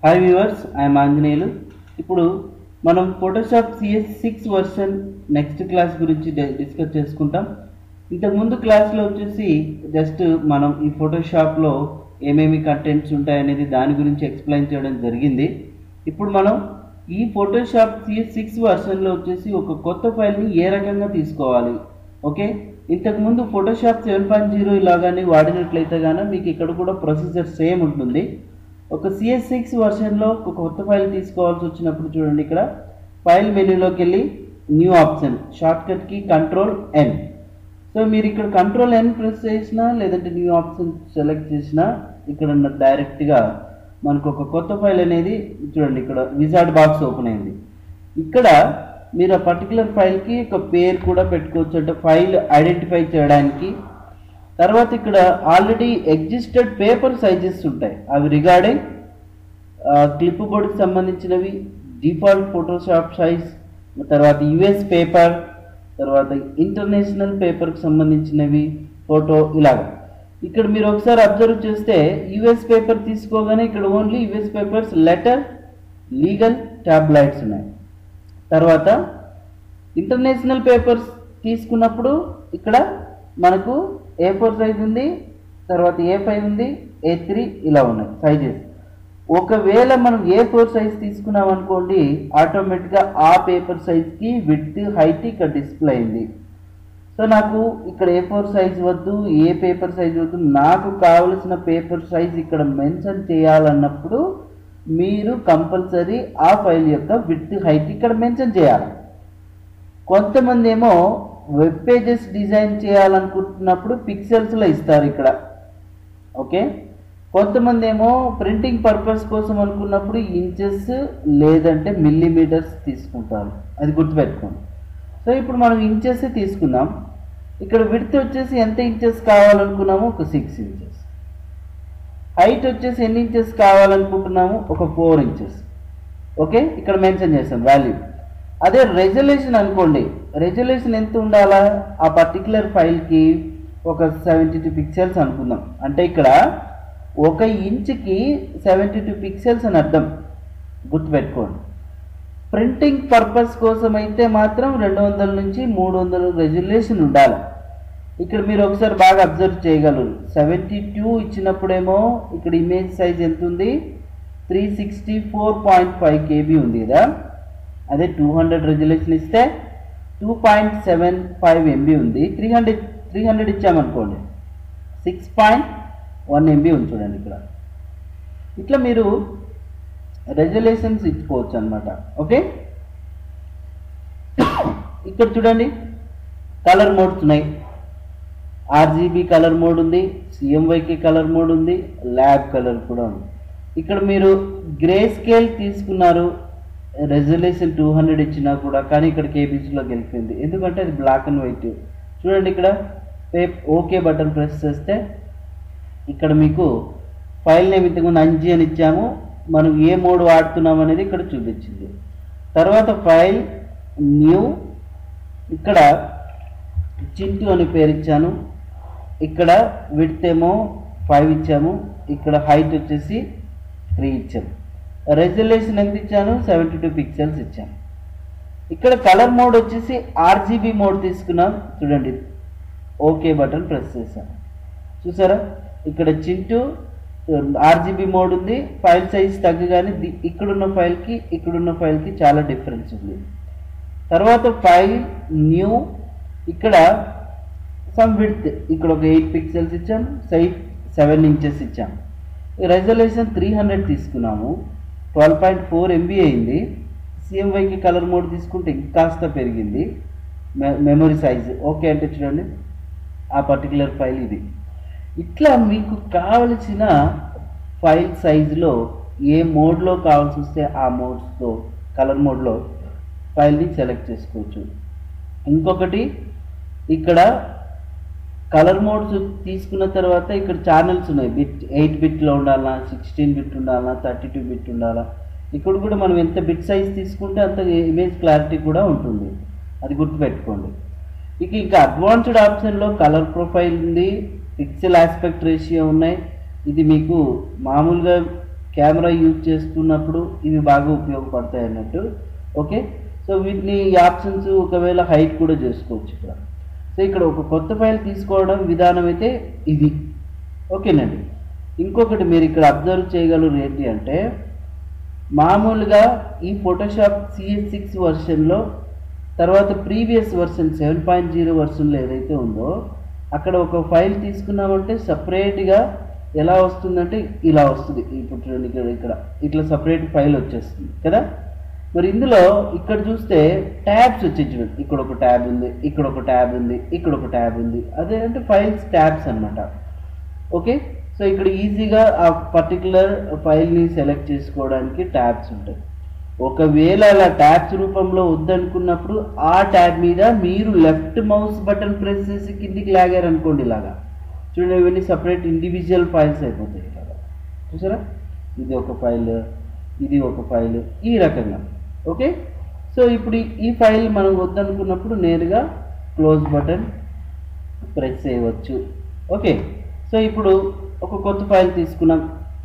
Hi viewers, I'm Anjaneyulu. ఇప్పుడు మనం Photoshop CS6 version next class గురించి డిస్కస్ చేసుకుంటాం. ఇంతకుముందు క్లాస్లో వచ్చేసి జస్ట్ మనం ఈ ఫోటోషాప్లో ఏమేమి కంటెంట్స్ ఉంటాయనేది దాని గురించి ఎక్స్ప్లెయిన్ చేయడం జరిగింది. ఇప్పుడు మనం ఈ ఫోటోషాప్ CS6 వర్షన్లో వచ్చేసి ఒక కొత్త ఫైల్ని ఏ రకంగా తీసుకోవాలి. ఓకే, ఇంతకుముందు ఫోటోషాప్ 7.0 ఇలాగానే వాడినట్లయితే కానీ మీకు ఇక్కడ కూడా ప్రొసీజర్ సేమ్ ఉంటుంది. ఒక CS6 వర్షన్లో ఒక కొత్త ఫైల్ తీసుకోవాల్సి వచ్చినప్పుడు చూడండి, ఇక్కడ ఫైల్ మెనూలోకి వెళ్ళి న్యూ ఆప్షన్, షార్ట్కట్కి Ctrl+N. సో మీరు ఇక్కడ Ctrl+N ప్రెస్ చేసినా లేదంటే న్యూ ఆప్షన్ సెలెక్ట్ చేసినా ఇక్కడ డైరెక్ట్గా మనకు ఒక కొత్త ఫైల్ అనేది చూడండి, ఇక్కడ విజార్డ్ బాక్స్ ఓపెన్ అయింది. ఇక్కడ మీరు ఆ పర్టికులర్ ఫైల్కి ఒక పేరు కూడా పెట్టుకోవచ్చు, అంటే ఫైల్ ఐడెంటిఫై చేయడానికి. తర్వాత ఇక్కడ ఆల్రెడీ ఎగ్జిస్టెడ్ పేపర్ సైజెస్ ఉంటాయి, అవి రిగార్డింగ్ క్లిప్ బోర్డ్కి సంబంధించినవి, డిఫాల్ట్ ఫోటోషాప్ సైజ్, తర్వాత యుఎస్ పేపర్, తర్వాత ఇంటర్నేషనల్ పేపర్కి సంబంధించినవి ఫోటో, ఇలాగా. ఇక్కడ మీరు ఒకసారి అబ్జర్వ్ చేస్తే యుఎస్ పేపర్ తీసుకోగానే ఇక్కడ only US papers, letter, legal, tabloids ఉన్నాయి. తర్వాత ఇంటర్నేషనల్ పేపర్స్ తీసుకున్నప్పుడు ఇక్కడ మనకు A4 సైజ్ ఉంది, తర్వాత A5 ఉంది, A3 ఇలా ఉన్నాయి సైజెస్. ఒకవేళ మనం A4 సైజ్ తీసుకున్నాం అనుకోండి, ఆటోమేటిక్గా ఆ పేపర్ సైజ్కి విడ్త్, హైట్ ఇక్కడ డిస్ప్లే అయింది. సో నాకు ఇక్కడ A4 సైజ్ వద్దు, ఏ పేపర్ సైజ్ వద్దు, నాకు కావలసిన పేపర్ సైజ్ ఇక్కడ మెన్షన్ చేయాలన్నప్పుడు మీరు కంపల్సరీ ఆ ఫైల్ యొక్క విడ్త్, హైట్ ఇక్కడ మెన్షన్ చేయాలి. కొంతమంది ఏమో వెబ్ పేజెస్ డిజైన్ చేయాలనుకుంటున్నప్పుడు పిక్సెల్స్లో ఇస్తారు ఇక్కడ. ఓకే, కొంతమంది ఏమో ప్రింటింగ్ పర్పస్ కోసం అనుకున్నప్పుడు ఇంచెస్ లేదంటే మిల్లీమీటర్స్ తీసుకుంటారు, అది గుర్తుపెట్టుకోండి. సో ఇప్పుడు మనం ఇంచెస్ తీసుకుందాం. ఇక్కడ విడ్త్ వచ్చేసి ఎంత ఇంచెస్ కావాలనుకున్నాము, ఒక 6 ఇంచెస్. హైట్ వచ్చేసి ఎన్ని ఇంచెస్ కావాలనుకుంటున్నాము, ఒక 4 ఇంచెస్. ఓకే, ఇక్కడ మెన్షన్ చేస్తాం వాల్యూ. అదే రెజల్యూషన్ అనుకోండి, రెజల్యూషన్ ఎంత ఉండాలా, ఆ పర్టికులర్ ఫైల్కి ఒక 72 పిక్సెల్స్ అనుకుందాం. అంటే ఇక్కడ 1 ఇంచుకి 72 పిక్సెల్స్ అని అర్థం, గుర్తుపెట్టుకోండి. ప్రింటింగ్ పర్పస్ కోసం అయితే మాత్రం 200 నుంచి 300 రెజల్యూషన్ ఉండాలి. ఇక్కడ మీరు ఒకసారి బాగా అబ్జర్వ్ చేయగలరు, 72 ఇచ్చినప్పుడేమో ఇక్కడ ఇమేజ్ సైజ్ ఎంత ఉంది, 364.5 KB ఉంది కదా. అదే 200 రెజల్యూషన్ ఇస్తే 2.75 MB ఉంది. 300 ఇచ్చామనుకోండి 6.1 MB ఉంది. చూడండి ఇక్కడ ఇట్లా మీరు రెజల్యూషన్స్ ఇచ్చుకోవచ్చు అనమాట. ఓకే, ఇక్కడ చూడండి కలర్ మోడ్స్ ఉన్నాయి. RGB కలర్ మోడ్ ఉంది, CMYK కలర్ మోడ్ ఉంది, ల్యాబ్ కలర్ కూడా ఉంది. ఇక్కడ మీరు గ్రే స్కేల్ తీసుకున్నారు, రెజల్యూషన్ 200 ఇచ్చినా కూడా, కానీ ఇక్కడ KBSలోకి వెళ్ళిపోయింది, ఎందుకంటే అది బ్లాక్ అండ్ వైట్. చూడండి ఇక్కడ ఓకే బటన్ ప్రెస్ చేస్తే ఇక్కడ మీకు ఫైల్ నేమ్ ఇంతకుముందు 5G అని ఇచ్చాము, మనం ఏ మోడ్ వాడుతున్నాం అనేది ఇక్కడ చూపించింది. తర్వాత ఫైల్ న్యూ, ఇక్కడ చింటూ అని పేరు ఇచ్చాను, ఇక్కడ విడ్త్ ఏమో 5 ఇచ్చాము, ఇక్కడ హైట్ వచ్చేసి 3 ఇచ్చాము, రెజల్యూషన్ ఎంత ఇచ్చాను, 72 పిక్సెల్స్ ఇచ్చాను. ఇక్కడ కలర్ మోడ్ వచ్చేసి RGB మోడ్ తీసుకున్నాం. చూడండి ఓకే బటన్ ప్రెస్ చేశాను, చూసారా ఇక్కడ చింటూ RGB మోడ్ ఉంది. ఫైల్ సైజ్ తగ్గగానే ఇక్కడున్న ఫైల్కి ఇక్కడున్న ఫైల్కి చాలా డిఫరెన్స్ ఉంది. తర్వాత ఫైల్ న్యూ, ఇక్కడ సమ్ విడ్త్ ఇక్కడ ఒక 8 పిక్సెల్స్ ఇచ్చాం, సైజ్ 7 ఇంచెస్ ఇచ్చాం. రెజల్యూషన్ 300 తీసుకున్నాము, 12.4 MB అయింది. CMYK కలర్ మోడ్ తీసుకుంటే ఇంకాస్త పెరిగింది మెమరీ సైజ్. ఓకే అంటే చూడండి ఆ పర్టికులర్ ఫైల్ ఇది. ఇట్లా మీకు కావలసిన ఫైల్ సైజులో ఏ మోడ్లో కావాల్సి వస్తే ఆ మోడ్స్తో కలర్ మోడ్లో ఫైల్ని సెలెక్ట్ చేసుకోవచ్చు. ఇంకొకటి ఇక్కడ కలర్ మోడ్స్ తీసుకున్న తర్వాత ఇక్కడ ఛానల్స్ ఉన్నాయి, 8 బిట్లో ఉండాలా, 16 బిట్ ఉండాలా, 32 బిట్ ఉండాలా. ఇక్కడ కూడా మనం ఎంత బిట్ సైజ్ తీసుకుంటే అంత ఇమేజ్ క్లారిటీ కూడా ఉంటుంది, అది గుర్తుపెట్టుకోండి. ఇంకా అడ్వాన్స్డ్ ఆప్షన్లో కలర్ ప్రొఫైల్ ఉంది, పిక్సెల్ ఆస్పెక్ట్ రేషియో ఉన్నాయి. ఇది మీకు మామూలుగా కెమెరా యూజ్ చేస్తున్నప్పుడు ఇవి బాగా ఉపయోగపడతాయి అన్నట్టు. ఓకే, సో వీటిని ఈ ఆప్షన్స్ ఒకవేళ హైట్ కూడా చేసుకోవచ్చు ఇక్కడ. సో ఇక్కడ ఒక కొత్త ఫైల్ తీసుకోవడం విధానం అయితే ఇది. ఓకేనండి. ఇంకొకటి మీరు ఇక్కడ అబ్జర్వ్ చేయగలరు ఏంటి అంటే, మామూలుగా ఈ ఫోటోషాప్ CS6 వర్షన్లో తర్వాత ప్రీవియస్ వర్షన్ 7.0 వర్షన్లో ఏదైతే ఉందో అక్కడ ఒక ఫైల్ తీసుకున్నామంటే సపరేట్గా ఎలా వస్తుందంటే ఇలా వస్తుంది. ఇప్పుడు చూడండి, ఇక్కడ ఇట్లా సపరేట్ ఫైల్ వచ్చేస్తుంది కదా. మరి ఇందులో ఇక్కడ చూస్తే ట్యాబ్స్ వచ్చి చూడండి, ఇక్కడ ఒక ట్యాబ్ ఉంది, ఇక్కడ ఒక ట్యాబ్ ఉంది, ఇక్కడ ఒక ట్యాబ్ ఉంది. అదే అంటే ఫైల్స్ ట్యాబ్స్ అనమాట. ఓకే, సో ఇక్కడ ఈజీగా ఆ పర్టికులర్ ఫైల్ని సెలెక్ట్ చేసుకోవడానికి ట్యాబ్స్ ఉంటాయి. ఒకవేళ అలా ట్యాబ్స్ రూపంలో వద్దనుకున్నప్పుడు ఆ ట్యాబ్ మీద మీరు లెఫ్ట్ మౌస్ బటన్ ప్రెస్ చేసి కిందికి లాగారు అనుకోండి, ఇలాగా చూడండి ఇవన్నీ సపరేట్ ఇండివిజువల్ ఫైల్స్ అయిపోతాయి. ఇలాగా చూసారా, ఇది ఒక ఫైల్, ఇది ఒక ఫైల్, ఈ రకంగా. ఓకే, సో ఇప్పుడు ఈ ఫైల్ మనం వద్దనుకున్నప్పుడు నేరుగా క్లోజ్ బటన్ ప్రెస్ చేయవచ్చు. ఓకే, సో ఇప్పుడు ఒక కొత్త ఫైల్ తీసుకున్నాం.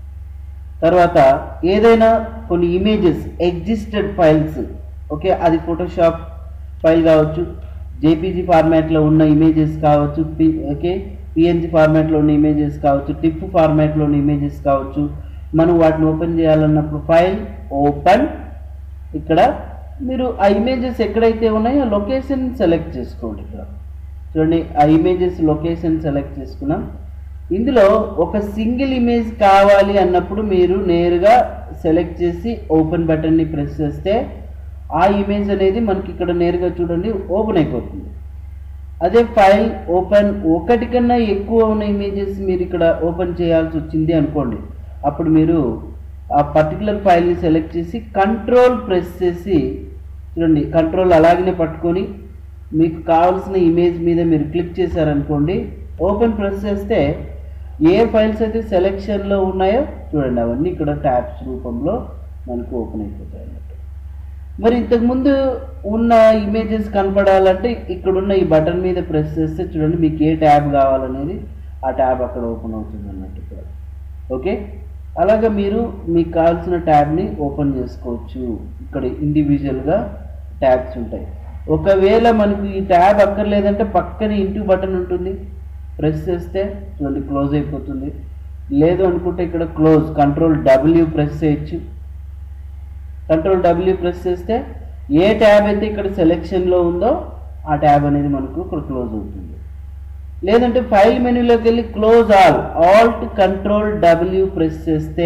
తర్వాత ఏదైనా కొన్ని ఇమేజెస్ ఎగ్జిస్టెడ్ ఫైల్స్, ఓకే, అది ఫోటోషాప్ ఫైల్ కావచ్చు, జేపీజీ ఫార్మాట్లో ఉన్న ఇమేజెస్ కావచ్చు, ఓకే, పిఎన్జీ ఫార్మాట్లో ఉన్న ఇమేజెస్ కావచ్చు, టిప్ ఫార్మాట్లో ఉన్న ఇమేజెస్ కావచ్చు. మనం వాటిని ఓపెన్ చేయాలన్నప్పుడు ఫైల్ ఓపెన్, ఇక్కడ మీరు ఆ ఇమేజెస్ ఎక్కడైతే ఉన్నాయో లొకేషన్ సెలెక్ట్ చేసుకోండి. ఇక్కడ చూడండి, ఆ ఇమేజెస్ లొకేషన్ సెలెక్ట్ చేసుకున్నాం. ఇందులో ఒక సింగిల్ ఇమేజ్ కావాలి అన్నప్పుడు మీరు నేరుగా సెలెక్ట్ చేసి ఓపెన్ బటన్ని ప్రెస్ చేస్తే ఆ ఇమేజ్ అనేది మనకి ఇక్కడ నేరుగా చూడండి ఓపెన్ అయిపోతుంది. అదే ఫైల్ ఓపెన్ ఒకటి కన్నా ఎక్కువ ఉన్న ఇమేజెస్ మీరు ఇక్కడ ఓపెన్ చేయాల్సి వచ్చింది అనుకోండి, అప్పుడు మీరు ఆ పర్టికులర్ ఫైల్ని సెలెక్ట్ చేసి కంట్రోల్ ప్రెస్ చేసి చూడండి, కంట్రోల్ అలాగనే పట్టుకొని మీకు కావాల్సిన ఇమేజ్ మీద మీరు క్లిక్ చేశారనుకోండి, ఓపెన్ ప్రెస్ చేస్తే ఏ ఫైల్స్ అయితే సెలెక్షన్లో ఉన్నాయో చూడండి అవన్నీ ఇక్కడ ట్యాబ్స్ రూపంలో మనకు ఓపెన్ అయిపోతాయి అన్నట్టు. మరి ఇంతకుముందు ఉన్న ఇమేజెస్ కనపడాలంటే ఇక్కడున్న ఈ బటన్ మీద ప్రెస్ చేస్తే చూడండి మీకు ఏ ట్యాబ్ కావాలనేది ఆ ట్యాబ్ అక్కడ ఓపెన్ అవుతుంది అన్నట్టు ఇక్కడ. ఓకే, అలాగే మీరు మీకు కావాల్సిన ట్యాబ్ని ఓపెన్ చేసుకోవచ్చు. ఇక్కడ ఇండివిజువల్గా ట్యాబ్స్ ఉంటాయి. ఒకవేళ మనకు ఈ ట్యాబ్ అక్కర్లేదంటే పక్కన ఇంటూ బటన్ ఉంటుంది, ప్రెస్ చేస్తే చూడండి క్లోజ్ అయిపోతుంది. లేదు అనుకుంటే ఇక్కడ క్లోజ్ కంట్రోల్ W ప్రెస్ చేయొచ్చు. కంట్రోల్ W ప్రెస్ చేస్తే ఏ ట్యాబ్ అయితే ఇక్కడ సెలెక్షన్లో ఉందో ఆ ట్యాబ్ అనేది మనకు ఇక్కడ క్లోజ్ అవుతుంది. లేదంటే ఫైల్ మెనూలోకి వెళ్ళి close alt control W press చేస్తే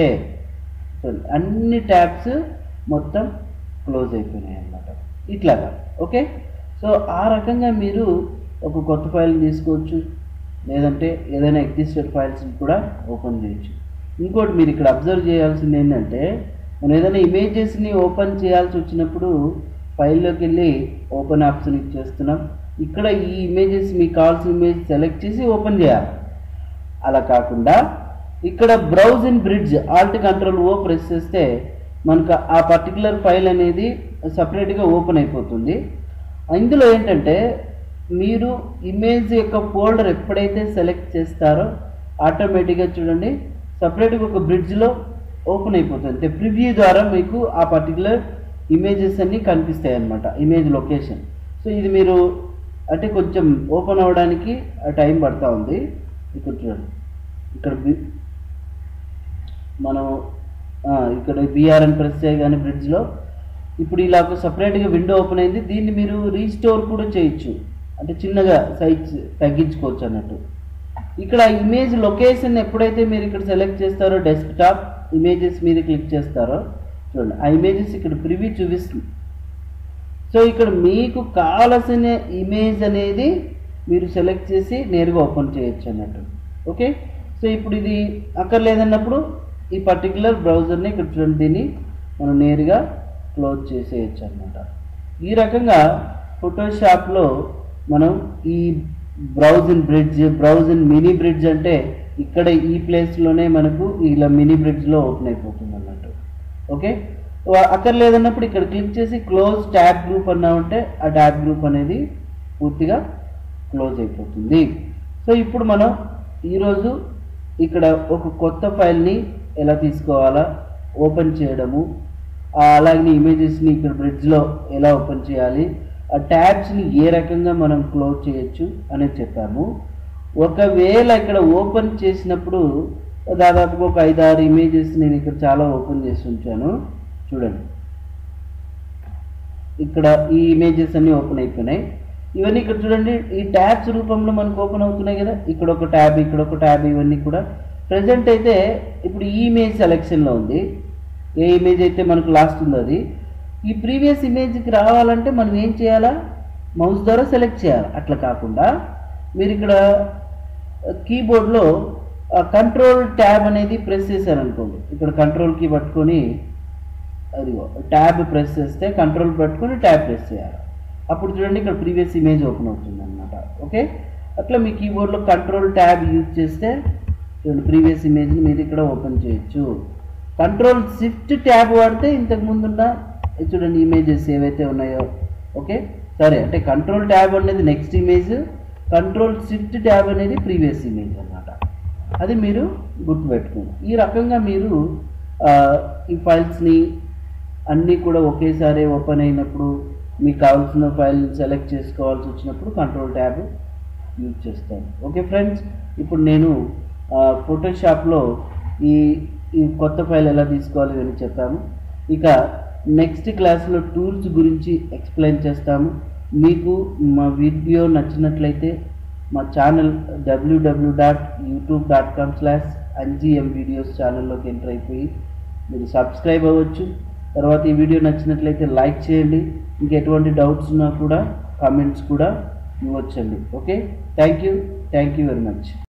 అన్ని ట్యాబ్స్ మొత్తం క్లోజ్ అయిపోయినాయి అన్నమాట ఇట్లాగా. ఓకే, సో ఆ రకంగా మీరు ఒక కొత్త ఫైల్ తీసుకోవచ్చు, లేదంటే ఏదైనా ఎగ్జిస్టెడ్ ఫైల్స్ని కూడా ఓపెన్ చేయొచ్చు. ఇంకోటి మీరు ఇక్కడ అబ్జర్వ్ చేయాల్సింది ఏంటంటే, మనం ఏదైనా ఇమేజెస్ని ఓపెన్ చేయాల్సి వచ్చినప్పుడు ఫైల్లోకి వెళ్ళి ఓపెన్ ఆప్షన్ ఇచ్చేస్తున్నాం. ఇక్కడ ఈ ఇమేజెస్ మీకు కావాల్సిన ఇమేజ్ సెలెక్ట్ చేసి ఓపెన్ చేయాలి. అలా కాకుండా ఇక్కడ browse in bridge alt control O press చేస్తే మనకు ఆ పర్టికులర్ ఫైల్ అనేది సపరేట్గా ఓపెన్ అయిపోతుంది. ఇందులో ఏంటంటే మీరు ఇమేజ్ యొక్క ఫోల్డర్ ఎప్పుడైతే సెలెక్ట్ చేస్తారో ఆటోమేటిక్గా చూడండి సపరేట్గా ఒక బ్రిడ్జ్లో ఓపెన్ అయిపోతుంది. అంటే ప్రివ్యూ ద్వారా మీకు ఆ పర్టికులర్ ఇమేజెస్ అన్నీ కనిపిస్తాయి అన్నమాట, ఇమేజ్ లొకేషన్. సో ఇది మీరు అంటే కొంచెం ఓపెన్ అవ్వడానికి టైం పడుతూ ఉంది. ఇక్కడ చూడండి, ఇక్కడ మనం ఇక్కడ BRN ప్రెస్ చేయగానే బ్రిడ్జ్లో ఇప్పుడు ఇలా ఒక సపరేట్గా విండో ఓపెన్ అయింది. దీన్ని మీరు రీస్టోర్ కూడా చేయొచ్చు, అంటే చిన్నగా సైజ్ తగ్గించుకోవచ్చు అన్నట్టు. ఇక్కడ ఇమేజ్ లొకేషన్ ఎప్పుడైతే మీరు ఇక్కడ సెలెక్ట్ చేస్తారో డెస్క్టాప్ ఇమేజెస్ మీద క్లిక్ చేస్తారో చూడండి ఆ ఇమేజెస్ ఇక్కడ ప్రివ్యూ చూపిస్తుంది. సో ఇక్కడ మీకు కావలసిన ఇమేజ్ అనేది మీరు సెలెక్ట్ చేసి నేరుగా ఓపెన్ చేయొచ్చు అన్నట్టు. ఓకే, సో ఇప్పుడు ఇది అక్కర్లేదన్నప్పుడు ఈ పర్టికులర్ బ్రౌజర్ని ఇక్కడ చూడండి దీన్ని మనం నేరుగా క్లోజ్ చేసేయచ్చు అన్నమాట. ఈ రకంగా ఫోటోషాప్లో మనం ఈ browse in bridge, browse in mini bridge అంటే ఇక్కడ ఈ ప్లేస్లోనే మనకు ఇలా మినీ బ్రిడ్జ్లో ఓపెన్ అయిపోతుంది అన్నట్టు. ఓకే, అక్కర్లేదన్నప్పుడు ఇక్కడ క్లిక్ చేసి క్లోజ్ ట్యాబ్ గ్రూప్ అన్నామంటే ఆ ట్యాబ్ గ్రూప్ అనేది పూర్తిగా క్లోజ్ అయిపోతుంది. సో ఇప్పుడు మనం ఈరోజు ఇక్కడ ఒక కొత్త ఫైల్ని ఎలా తీసుకోవాలా, ఓపెన్ చేయడము, అలాగే ఇమేజెస్ని ఇక్కడ బ్రిడ్జ్లో ఎలా ఓపెన్ చేయాలి, ఆ ట్యాబ్స్ని ఏ రకంగా మనం క్లోజ్ చేయొచ్చు అనేది చెప్పాము. ఒకవేళ ఇక్కడ ఓపెన్ చేసినప్పుడు దాదాపుగా ఒక 5-6 ఇమేజెస్ నేను ఇక్కడ చాలా ఓపెన్ చేసి ఉంచాను. చూడండి, ఇక్కడ ఈ ఇమేజెస్ అన్నీ ఓపెన్ అయిపోయినాయి. ఇవన్నీ ఇక్కడ చూడండి, ఈ ట్యాబ్స్ రూపంలో మనకు ఓపెన్ అవుతున్నాయి కదా. ఇక్కడ ఒక ట్యాబ్, ఇక్కడ ఒక ట్యాబ్, ఇవన్నీ కూడా ప్రజెంట్ అయితే ఇప్పుడు ఈ ఇమేజ్ సెలెక్షన్లో ఉంది. ఏ ఇమేజ్ అయితే మనకు లాస్ట్ ఉందో అది. ఈ ప్రీవియస్ ఇమేజ్కి రావాలంటే మనం ఏం చేయాలా, మౌస్ ద్వారా సెలెక్ట్ చేయాలి. అట్లా కాకుండా మీరు ఇక్కడ కీబోర్డ్లో కంట్రోల్ ట్యాబ్ అనేది ప్రెస్ చేశారనుకోండి, ఇక్కడ కంట్రోల్ కీ పట్టుకొని అదిగో ట్యాబ్ ప్రెస్ చేస్తే కంట్రోల్ పట్టుకొని ట్యాబ్ ప్రెస్ చేయాలి. అప్పుడు చూడండి ఇక్కడ ప్రీవియస్ ఇమేజ్ ఓపెన్ అవుతుంది అనమాట. ఓకే, అట్లా మీ కీబోర్డ్లో కంట్రోల్ ట్యాబ్ యూజ్ చేస్తే చూడండి ప్రీవియస్ ఇమేజ్ని మీరు ఇక్కడ ఓపెన్ చేయొచ్చు. కంట్రోల్ షిఫ్ట్ ట్యాబ్ వాడితే ఇంతకు ముందున్న చూడండి ఇమేజెస్ ఏవైతే ఉన్నాయో. ఓకే, సరే, అంటే కంట్రోల్ ట్యాబ్ అనేది next image, control shift tab అనేది ప్రీవియస్ ఇమేజ్ అన్నమాట. అది మీరు గుర్తుపెట్టుకోండి. ఈ రకంగా మీరు ఈ ఫైల్స్ని అన్నీ కూడా ఒకేసారి ఓపెన్ అయినప్పుడు మీకు కావాల్సిన ఫైల్ సెలెక్ట్ చేసుకోవాల్సి వచ్చినప్పుడు కంట్రోల్ ట్యాబ్ యూజ్ చేస్తాను. ఓకే ఫ్రెండ్స్, ఇప్పుడు నేను ఫోటోషాప్లో ఈ కొత్త ఫైల్ ఎలా తీసుకోవాలి అని చెప్పాము. ఇక నెక్స్ట్ క్లాస్లో టూల్స్ గురించి ఎక్స్ప్లెయిన్ చేస్తాము. మీకు మా వీడియో నచ్చినట్లయితే మా ఛానల్ www.youtube.com/ngm videos ఛానల్లోకి ఎంటర్ అయిపోయి మీరు సబ్స్క్రైబ్ అవ్వచ్చు. తర్వాత ఈ వీడియో నచ్చినట్లయితే లైక్ చేయండి. ఇంకా ఎటువంటి డౌట్స్ ఉన్నా కూడా కామెంట్స్ కూడా ఇవ్వచ్చండి. Okay, thank you very much.